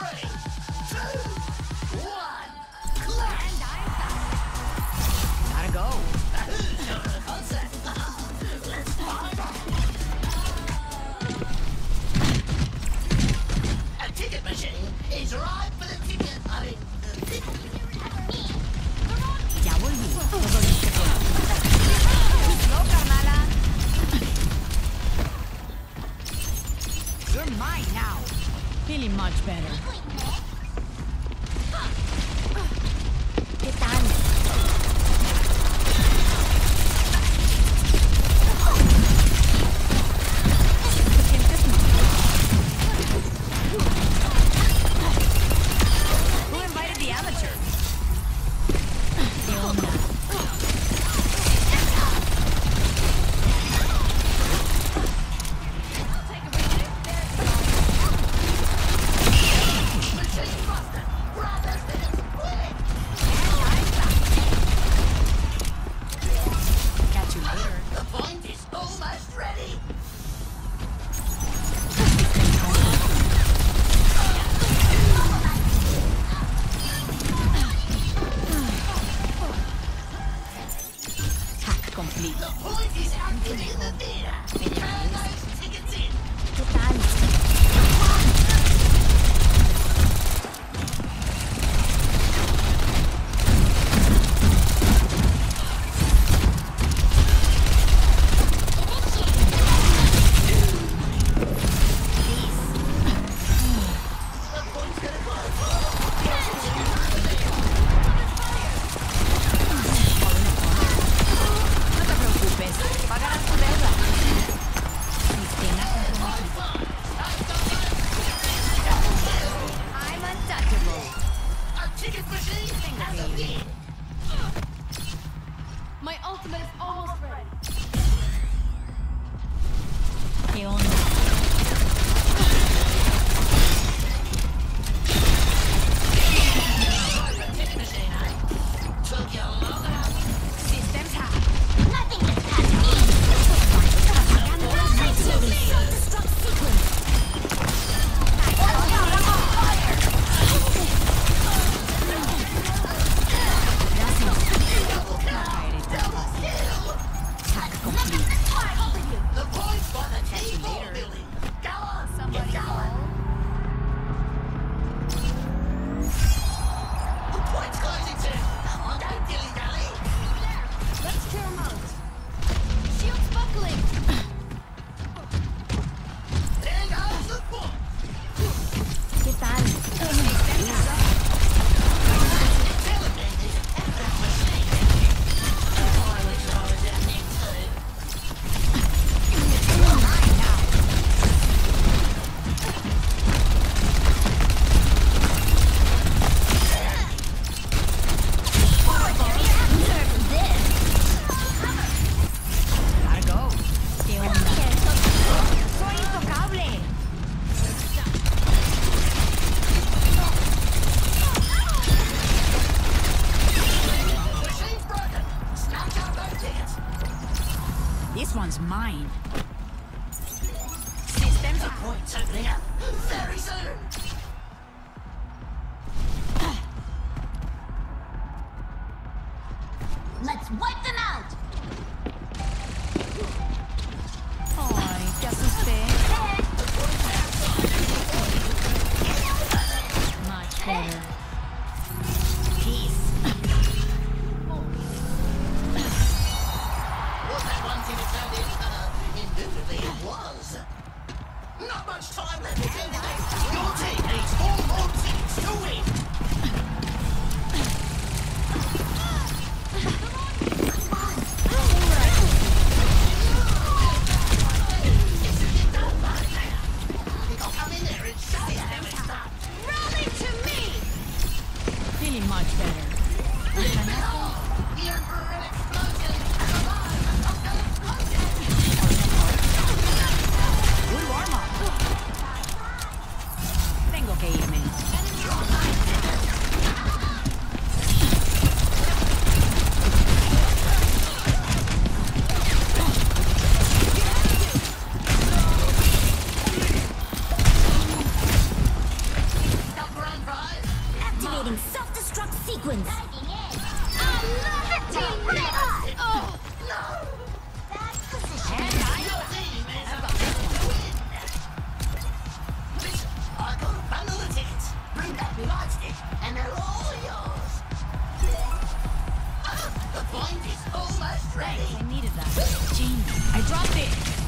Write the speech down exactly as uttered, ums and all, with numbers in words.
Gotta go. A ticket machine is right for the ticket. I mean, the ticket. Ya volví. Todo listo. No, carnala. You're mine now. Feeling much better. ¿Qué tal? ¿Te sientes mal? Who invited the amateur? ¿Qué onda? Catch you later. The point is almost ready. Hack complete. The point is active in the theater. Turn those tickets in. ¿Qué tal? No te preocupes, pagarás tu deuda. Sistema comprometido. I'm untouchable. A ticket machine has a win. My ultimate is almost ready. ¿Qué onda? Ticket machine, eh? Took you long enough. Systems hack. Nothing can catch me. Apagando las redes. Self-destruct sequence. Hack complete. The points by the T-ball building. Go on, Somebody get going. The point's closing soon. Come on, don't dilly-dally. Let's clear him out. Shields buckling. There goes the point. ¿Qué tal? Gotta go. ¿Qué onda? Soy intocable. Machine's broken. Snatch up those tickets. This one's mine. Systems The hack. point's opening up very soon. Let's wipe them out. Ay, te asusté. Much better. Peace. Was that one thing it turned in? Uh, indubitably it was. Not much time left. Your team needs four more tickets to win. I'll come in there and show you how it's done. Rally to me. Feeling much better. The Emperor and explosion. Good warm up. Tengo que irme. find that lightstick, and they're all yours. Ah, the point is almost ready. I needed that. Genius. I dropped it.